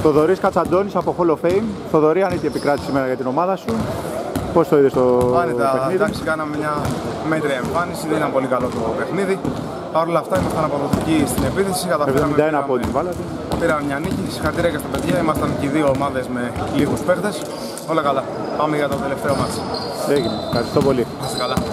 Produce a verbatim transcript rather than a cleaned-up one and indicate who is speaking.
Speaker 1: Θοδωρής Κατσαντώνης από Hall of Fame. Θοδωρή, άνετη επικράτηση σήμερα για την ομάδα σου. Πώς το είδες το
Speaker 2: Άνετα,
Speaker 1: παιχνίδι?
Speaker 2: εντάξει, κάναμε μια μέτρια εμφάνιση, δεν ήταν πολύ καλό το παιχνίδι. Παρ' όλα αυτά ήμασταν αποδοτικοί στην επίθεση.
Speaker 1: εβδομήντα ένα πόντους βάλατε.
Speaker 2: Πήραμε μια νίκη, συγχαρητήρια και στα παιδιά. Ήμασταν και οι δύο ομάδες με λίγους παίχτες. Όλα καλά. Πάμε για το τελευταίο μάτς.
Speaker 1: Έγινε. Ευχαριστώ πολύ.
Speaker 2: Είστε καλά.